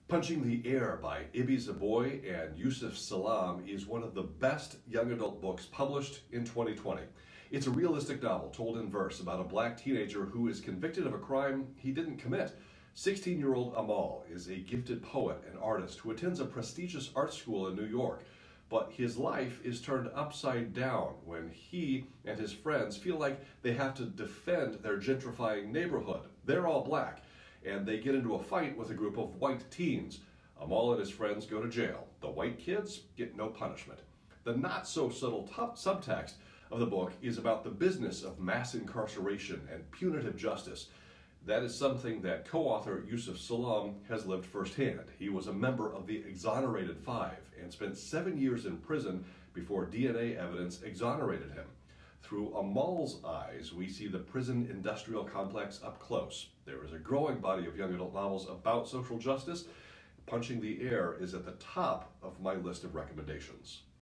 Punching the Air by Ibi Zoboi and Yusef Salaam is one of the best young adult books published in 2020. It's a realistic novel told in verse about a black teenager who is convicted of a crime he didn't commit. 16-year-old Amal is a gifted poet and artist who attends a prestigious art school in New York. But his life is turned upside down when he and his friends feel like they have to defend their gentrifying neighborhood. They're all black, and they get into a fight with a group of white teens. Amal and his friends go to jail. The white kids get no punishment. The not-so-subtle subtext of the book is about the business of mass incarceration and punitive justice. That is something that co-author Yusef Salaam has lived firsthand. He was a member of the Exonerated Five and spent 7 years in prison before DNA evidence exonerated him. Through Amal's eyes, we see the prison industrial complex up close. There is a growing body of young adult novels about social justice. Punching the Air is at the top of my list of recommendations.